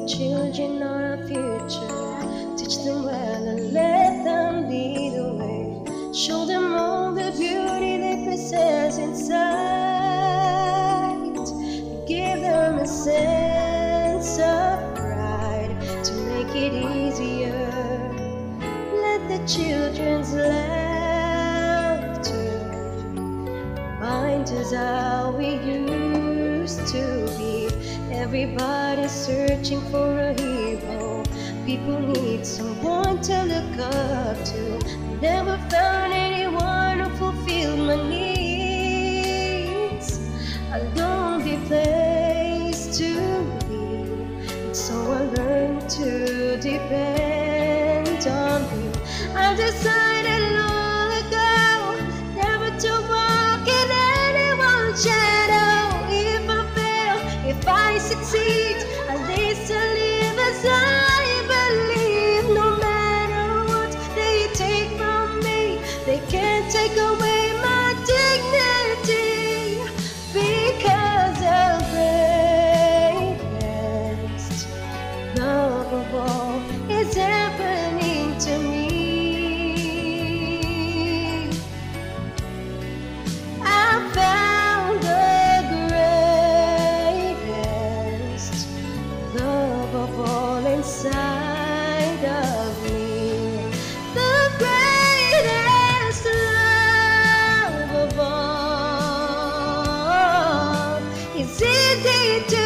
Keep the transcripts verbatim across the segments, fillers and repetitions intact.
children are our future. Teach them well and let them lead the way. Show them all the beauty they possess inside. Give them a sense of pride to make it easier. Let the children's laughter remind us how we used to be. Everybody's searching for a hero. People need someone to look up to. Never found anyone who fulfilled my needs. A lonely place to be, and so I learned to depend on you. I decided long ago never to walk in anyone's shadow. If I fail, if I succeed, at least I live as I believe. No matter what they take from me, they can't take away my dignity, because the greatest love of all is happening to me. I found the greatest love of all inside of me. The greatest love of all is easy to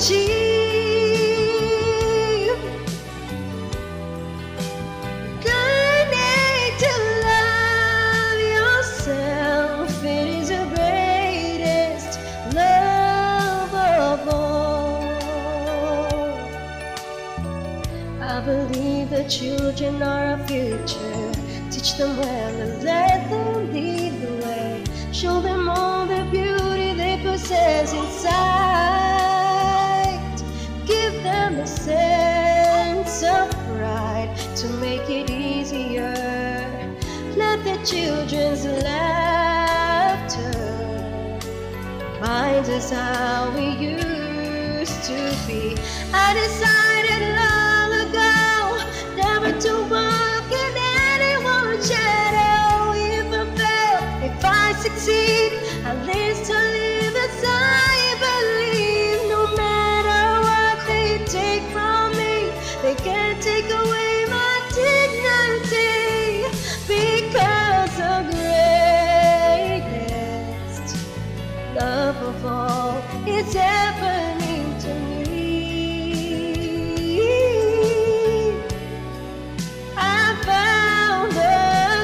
achieve. Learning to love yourself, it is the greatest love of all. I believe the children are our future. Teach them well and let them lead the way. Show them all the beauty they possess inside. Give them a sense of pride to make it easier. Let the children's laughter remind us how we used to be. I decided long ago never to walk in anyone's shadow. If I fail, if I succeed, at least I live as I believe. No matter what they take from me, they can't take away my dignity, because the greatest love of all is happening to me. I found the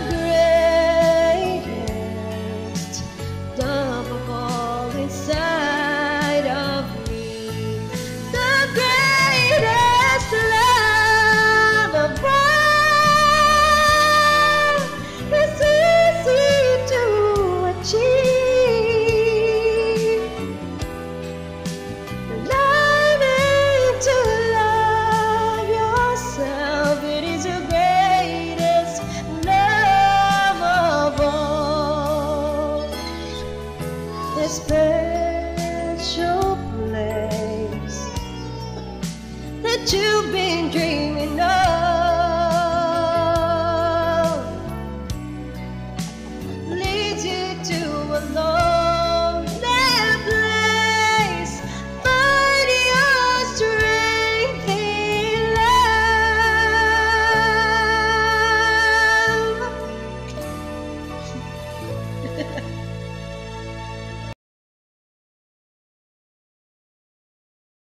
greatest love of all inside of me. The greatest love of all is easy to achieve. Learning to love yourself, it is the greatest love of all. The special place that you've been dreaming